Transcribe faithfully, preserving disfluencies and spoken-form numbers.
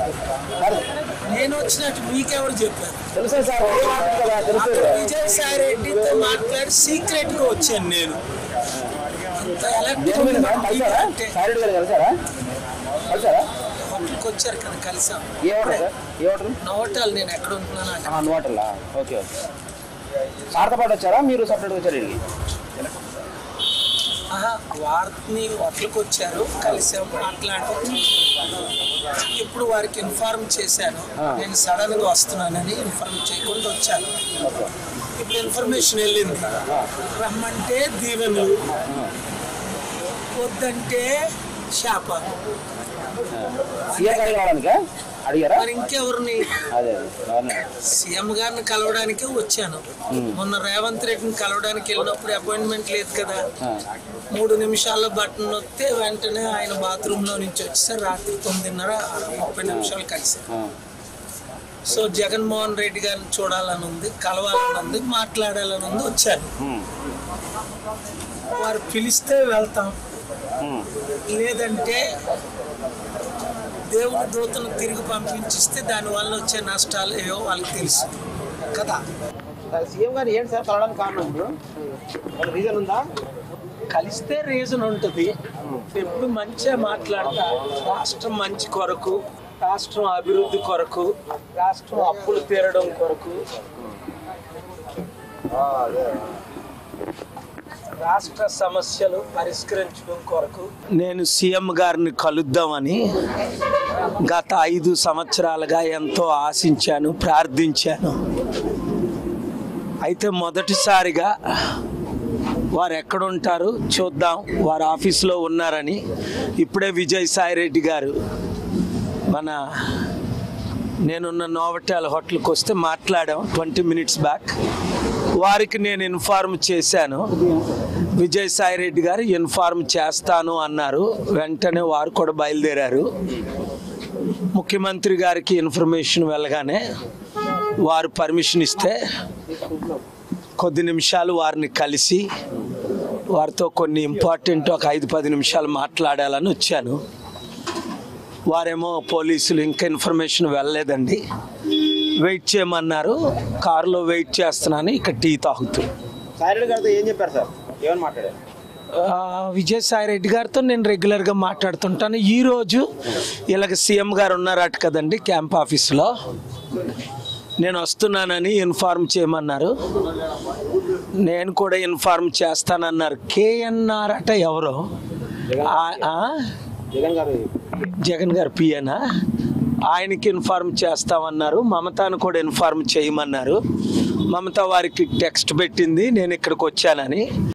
నేను వచ్చినట్టు మీకెవరు చెప్పారు? తెలుసా సార్? విజయసాయి రెడ్డితో మాట్లాడి సీక్రెట్ గా వచ్చాను నేను. అంత ఎలక్ట్రిక్ వచ్చారు కదా, కలిసాం. నోటల్ నేను ఎక్కడ ఉంటున్నాను. నోటలా? Okay okay. సార్తో పాటు వచ్చారా మీరు సపరేట్గా వచ్చారు? వారిని హోటల్కి వచ్చారు, కలిసాము, మాట్లాడాము. ఇప్పుడు వారికి ఇన్ఫార్మ్ చేశాను నేను సడన్ గా వస్తున్నానని. ఇన్ఫార్మ్ చేయకుండా వచ్చాను. ఇప్పుడు ఇన్ఫర్మేషన్ వెళ్ళింది. రమ్మంటే దీవెనలు, వద్దంటే శాప. మరి ఇంకెవరిని? సీఎం గారిని కలవడానికి వచ్చాను. మొన్న రేవంత్ రెడ్డిని కలవడానికి వెళ్ళినప్పుడు అపాయింట్మెంట్ లేదు కదా. మూడు నిమిషాల్లో బటన్ నొక్కితే వెంటనే ఆయన బాత్రూమ్ లో నుంచి వచ్చేసారు. రాత్రి తొమ్మిదిన్నర ముప్పై నిమిషాలు కలిసారు. సో జగన్మోహన్ రెడ్డి గారిని చూడాలని ఉంది, కలవాలని ఉంది, మాట్లాడాలని ఉంది, వచ్చాను. వారు పిలిస్తే వెళ్తాం, లేదంటే దేవుని దూతను తిరిగి పంపించిస్తే దానివల్ల వచ్చే నష్టాలు ఏవో వాళ్ళకి తెలుసు కదా. సీఎం గారు ఏంటి సార్ కలవడానికి కారణం? రీజన్ ఉందా? కలిస్తే రీజన్ ఉంటుంది. ఎప్పుడు మంచిగా మాట్లాడతా, రాష్ట్రం మంచి కొరకు, రాష్ట్రం అభివృద్ధి కొరకు, రాష్ట్రం అప్పులు తీరడం కొరకు, రాష్ట్ర సమస్యలు పరిష్కరించడం కొరకు నేను సీఎం గారిని కలుద్దామని గత ఐదు సంవత్సరాలుగా ఎంతో ఆశించాను, ప్రార్థించాను. అయితే మొదటిసారిగా వారు ఎక్కడుంటారు చూద్దాం, వారు ఆఫీస్లో ఉన్నారని ఇప్పుడే విజయసాయి రెడ్డి గారు మన నేనున్న నోవటెల్ హోటల్కి వస్తే మాట్లాడాం ట్వంటీ మినిట్స్ బ్యాక్. వారికి నేను ఇన్ఫార్మ్ చేశాను. విజయసాయి రెడ్డి గారు ఇన్ఫార్మ్ చేస్తాను అన్నారు. వెంటనే వారు కూడా బయలుదేరారు. ముఖ్యమంత్రి గారికి ఇన్ఫర్మేషన్ వెళ్ళగానే వారు పర్మిషన్ ఇస్తే కొద్ది నిమిషాలు వారిని కలిసి వారితో కొన్ని ఇంపార్టెంట్ ఒక ఐదు పది నిమిషాలు మాట్లాడాలని వచ్చాను. వారేమో పోలీసులు ఇంకా ఇన్ఫర్మేషన్ వెళ్ళలేదండి, వెయిట్ చేయమన్నారు. కారులో వెయిట్ చేస్తున్నాను, ఇక్కడ టీ తాగుతూ. ఏం చెప్పారు సార్? ఏమని మాట్లాడారు? విజయసాయి రెడ్డి గారితో నేను రెగ్యులర్గా మాట్లాడుతుంటాను. ఈరోజు ఇలాగ సీఎం గారు ఉన్నారట కదండి క్యాంప్ ఆఫీస్లో, నేను వస్తున్నానని ఇన్ఫార్మ్ చేయమన్నారు. నేను కూడా ఇన్ఫార్మ్ చేస్తానన్నారు. కేఎన్ఆర్ అట ఎవరో, జగన్ గారు పిఎనా, ఆయనకి ఇన్ఫార్మ్ చేస్తామన్నారు. మమతాను కూడా ఇన్ఫార్మ్ చేయమన్నారు. మమత వారికి టెక్స్ట్ పెట్టింది నేను ఇక్కడికి వచ్చానని.